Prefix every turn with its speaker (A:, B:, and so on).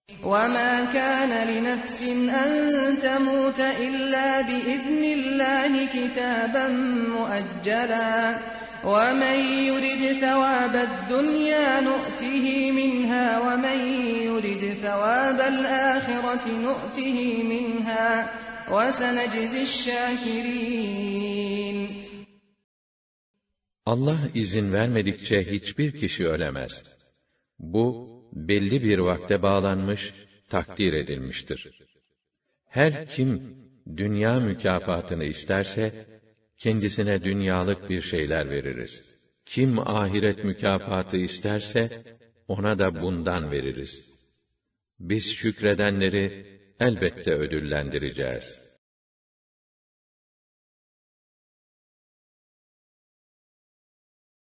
A: وَمَا كَانَ لِنَفْسٍ أَن تَمُوتَ إِلَّا بِإِذْنِ اللَّهِ كِتَابًا مُؤَجَّلًا وَمَن يُرِدْ ثَوَابَ الدُّنْيَا نُؤْتِهِ مِنْهَا وَمَن يُرِدْ ثَوَابَ الْآخِرَةِ نُؤْتِهِ مِنْهَا وَسَنَجْزِي الشَّاكِرِينَ.
B: Allah izin vermedikçe hiçbir kişi ölemez. Bu, belli bir vakte bağlanmış, takdir edilmiştir. Her kim, dünya mükafatını isterse, kendisine dünyalık bir şeyler veririz. Kim ahiret mükafatı isterse, ona da bundan veririz. Biz şükredenleri elbette ödüllendireceğiz.